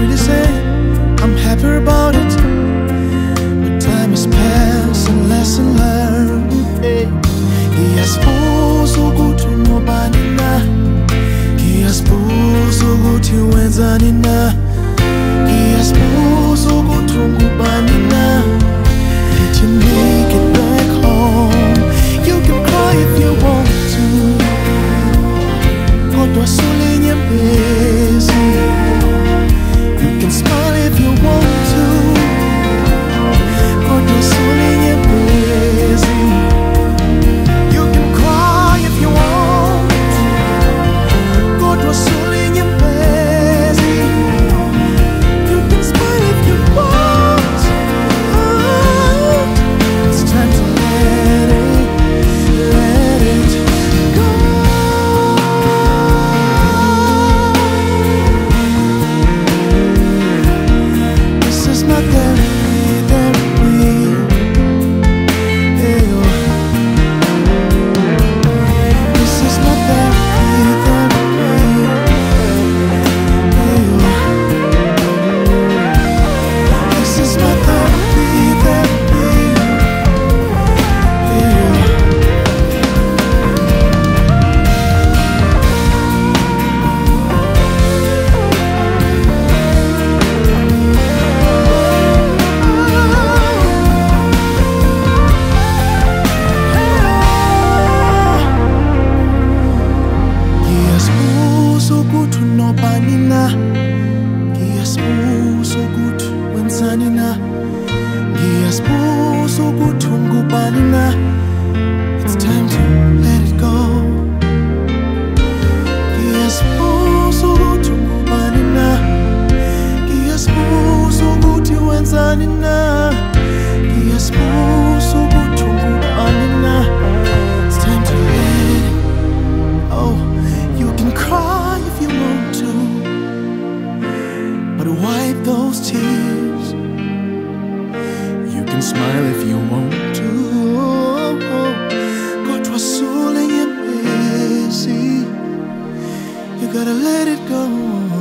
really say I'm happy about it, but time has passed and lesson learned. Ngiyasibuza ukuthi ungubani na, ngiyasibuza ukuthi wenzani na, ngiyasibuza ukuthi ungubani na. Did you make it back home? You can cry if you want to, kodwa sulinyembezi. You can smile if you want to, kodwa sulinyembezi. You can cry if you want, kodwa sulinyembezi. You can smile if you want. It's time to let it go. This is not therapy. Hey, oh. This is not therapy. Hey, oh. This is not therapy. Hey, oh. Ngiyasibuza ukuthi unobani na, ngiyasibuza ukuthi wenzani na, ngiyasibuza ukuthi ungubani na. It's time to let it go. Ngiyasibuza ukuthi ungubani na, ngiyasibuza ukuthi wenzani na, ngiyasibuza ukuthi ungubani na. It's time to let it. Oh, you can cry if you want to, but wipe those tears. You can smile if you want to, kodwa sulinyembezi. You gotta let it go.